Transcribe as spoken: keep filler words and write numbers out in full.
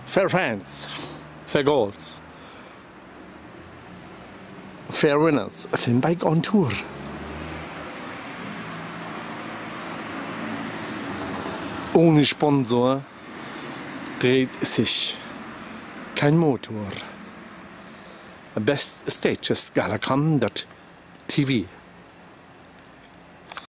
Fair fans, fair goals, fair winners, Filmbike on Tour. Ohne Sponsor dreht sich kein Motor. Best stages galacom dot T V.